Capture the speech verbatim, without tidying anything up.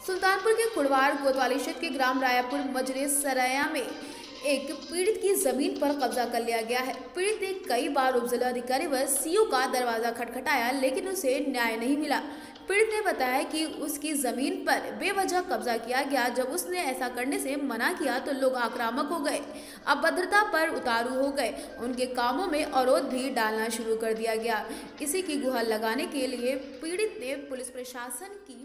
सुल्तानपुर के कुड़वार कोतवाली क्षेत्र के ग्राम रायापुर मजरे सराया में एक पीड़ित की जमीन पर कब्जा कर लिया गया है। पीड़ित ने कई बार उप जिलाधिकारी व सीओ का दरवाजा खटखटाया, लेकिन उसे न्याय नहीं मिला। पीड़ित ने बताया कि उसकी जमीन पर बेवजह कब्जा किया गया। जब उसने ऐसा करने से मना किया तो लोग आक्रामक हो गए, अभद्रता पर उतारू हो गए, उनके कामों में अवरोध भी डालना शुरू कर दिया गया। इसी की गुहार लगाने के लिए पीड़ित ने पुलिस प्रशासन की